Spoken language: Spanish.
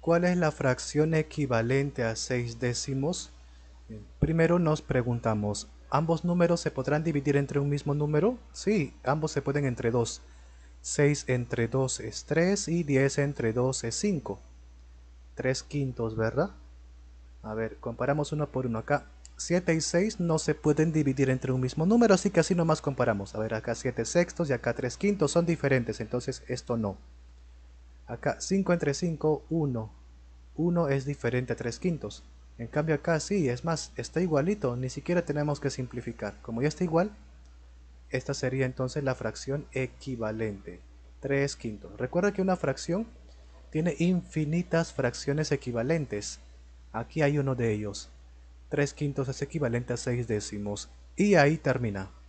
¿Cuál es la fracción equivalente a 6 décimos? Primero nos preguntamos, ¿ambos números se podrán dividir entre un mismo número? Sí, ambos se pueden entre 2. 6 entre 2 es 3 y 10 entre 2 es 5. 3 quintos, ¿verdad? A ver, comparamos uno por uno. Acá 7 y 6 no se pueden dividir entre un mismo número, así que así nomás comparamos. A ver, acá 7 sextos y acá 3 quintos son diferentes, entonces esto no. Acá 5 entre 5, 1. 1 es diferente a 3 quintos. En cambio acá sí, es más, está igualito, ni siquiera tenemos que simplificar. Como ya está igual, esta sería entonces la fracción equivalente. 3 quintos. Recuerda que una fracción tiene infinitas fracciones equivalentes. Aquí hay uno de ellos. 3 quintos es equivalente a 6 décimos. Y ahí termina.